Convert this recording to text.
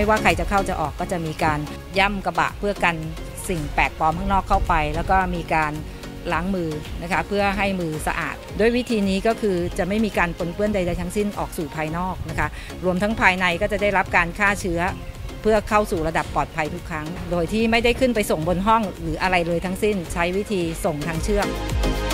ว่าใครจะเข้าจะออกก็จะมีการย่ำกระบะเพื่อกันสิ่งแปลกปลอมข้างนอกเข้าไปแล้วก็มีการล้างมือนะคะเพื่อให้มือสะอาดด้วยวิธีนี้ก็คือจะไม่มีการปนเปื้อนใดๆทั้งสิ้นออกสู่ภายนอกนะคะรวมทั้งภายในก็จะได้รับการฆ่าเชื้อเพื่อเข้าสู่ระดับปลอดภัยทุกครั้งโดยที่ไม่ได้ขึ้นไปส่งบนห้องหรืออะไรเลยทั้งสิ้นใช้วิธีส่งทางเชือก